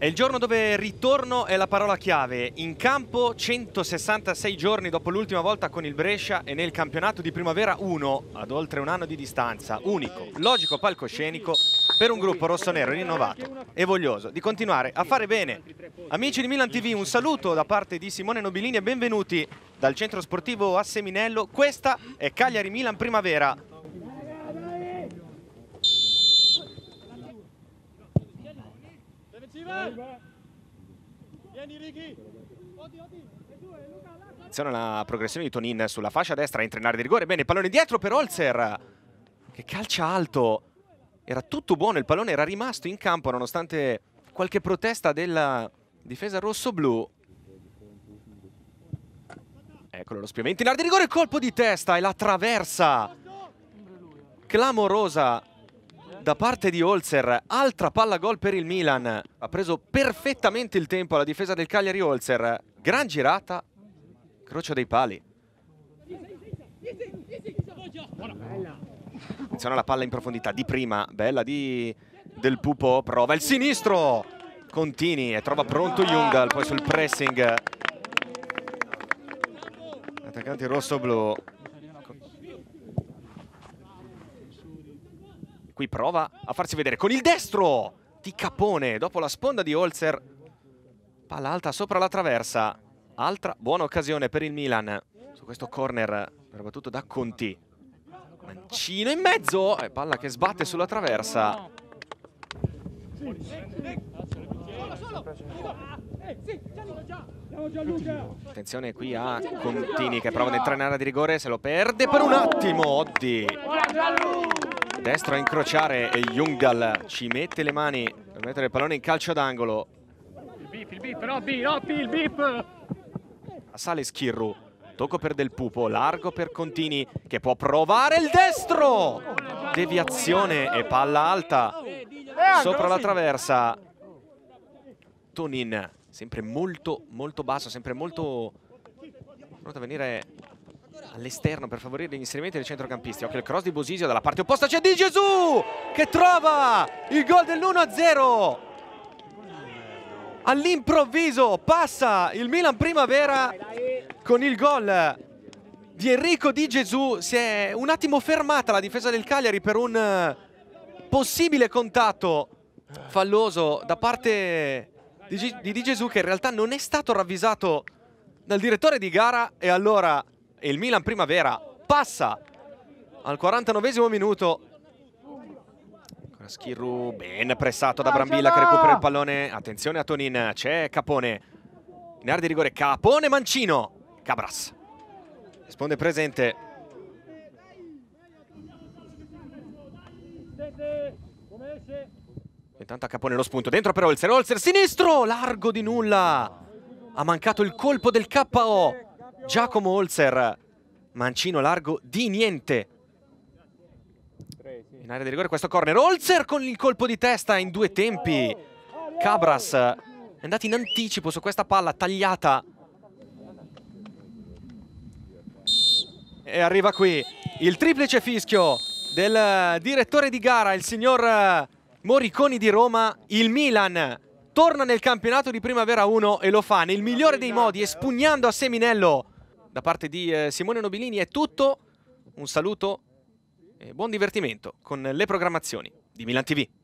È il giorno dove ritorno è la parola chiave. In campo 166 giorni dopo l'ultima volta con il Brescia e nel campionato di primavera 1 ad oltre un anno di distanza. Unico, logico palcoscenico per un gruppo rossonero rinnovato e voglioso di continuare a fare bene. Amici di Milan TV, un saluto da parte di Simone Nobilini e benvenuti dal centro sportivo a Seminello. Questa è Cagliari Milan Primavera. Attenzione alla progressione di Tonin sulla fascia destra, entra in area di rigore. Bene, pallone dietro per Holzer che calcia alto. Era tutto buono, il pallone era rimasto in campo nonostante qualche protesta della difesa rossoblù. Eccolo lo spiovente in area di rigore, colpo di testa e la traversa clamorosa da parte di Holzer. Altra palla gol per il Milan. Ha preso perfettamente il tempo alla difesa del Cagliari Holzer. Gran girata, crocio dei pali. Attenzione alla palla in profondità di prima, bella del Pupo, prova il sinistro, Contini e trova pronto Jungdal, poi sul pressing attaccanti rosso-blu. Qui prova a farsi vedere con il destro di Capone dopo la sponda di Holzer. Palla alta sopra la traversa. Altra buona occasione per il Milan su questo corner battuto da Conti. Mancino in mezzo e palla che sbatte sulla traversa. Attenzione qui a Contini che prova ad entrare in area di rigore, se lo perde per un attimo. Oddi destro a incrociare e Jungdal ci mette le mani per mettere il pallone in calcio d'angolo. Il bip, Robby, il bip! Sale Schirru, tocco per Del Pupo, largo per Contini che può provare il destro! Deviazione e palla alta sopra la traversa. Tonin sempre molto basso, sempre molto pronto a venire all'esterno per favorire gli inserimenti dei centrocampisti. Occhio il cross di Bosisio, dalla parte opposta c'è Di Gesù che trova il gol dell'1-0. All'improvviso passa il Milan Primavera con il gol di Enrico Di Gesù. Si è un attimo fermata la difesa del Cagliari per un possibile contatto falloso da parte di Di Gesù, che in realtà non è stato ravvisato dal direttore di gara, e allora il Milan Primavera passa al 49esimo minuto. Schirru ben pressato da Brambilla che recupera il pallone. Attenzione a Tonin, c'è Capone in area di rigore, Capone, Mancino, Cabras risponde presente. Intanto a Capone lo spunto dentro per Holzer, sinistro, largo di nulla, ha mancato il colpo del KO Giacomo Holzer. Mancino largo di niente in area di rigore, questo corner. Holzer con il colpo di testa in due tempi. Cabras è andato in anticipo su questa palla tagliata e arriva qui il triplice fischio del direttore di gara, il signor Moriconi di Roma. Il Milan torna nel campionato di Primavera 1 e lo fa nel migliore dei modi, espugnando a Seminello. Da parte di Simone Nobilini è tutto, un saluto e buon divertimento con le programmazioni di Milan TV.